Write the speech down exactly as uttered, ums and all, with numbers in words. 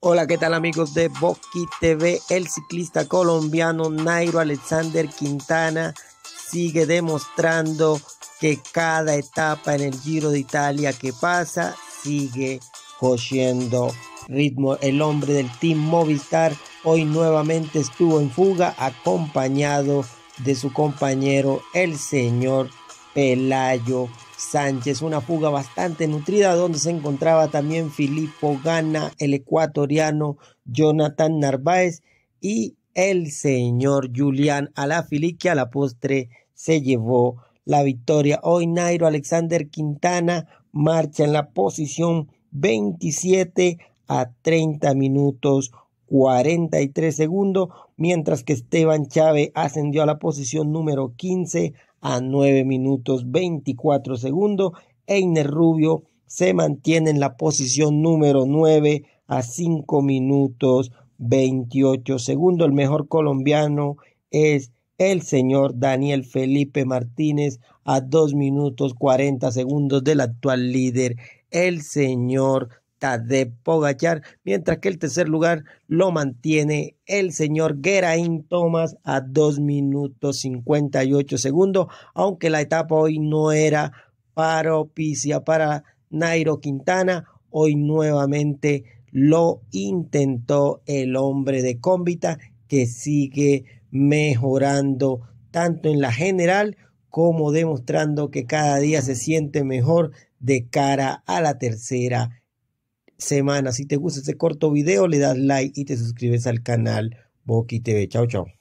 Hola, ¿qué tal amigos de Boki T V? El ciclista colombiano Nairo Alexander Quintana sigue demostrando que cada etapa en el Giro de Italia que pasa sigue cogiendo ritmo. El hombre del Team Movistar hoy nuevamente estuvo en fuga acompañado de su compañero el señor Pelayo Sánchez. Una fuga bastante nutrida donde se encontraba también Filippo Ganna, el ecuatoriano Jonathan Narváez y el señor Julián Alaphilippe, que a la postre se llevó la victoria. Hoy Nairo Alexander Quintana marcha en la posición veintisiete a treinta minutos cuarenta y tres segundos, mientras que Esteban Chávez ascendió a la posición número quince a nueve minutos veinticuatro segundos. Einer Rubio se mantiene en la posición número nueve a cinco minutos veintiocho segundos. El mejor colombiano es el señor Daniel Felipe Martínez a dos minutos cuarenta segundos del actual líder, el señor Tadej Pogačar, mientras que el tercer lugar lo mantiene el señor Geraint Thomas a dos minutos cincuenta y ocho segundos, aunque la etapa hoy no era propicia para Nairo Quintana. Hoy nuevamente lo intentó el hombre de Cómbita, que sigue mejorando tanto en la general como demostrando que cada día se siente mejor de cara a la tercera semana. Si te gusta este corto video, le das like y te suscribes al canal Boki T V. Chao, chao.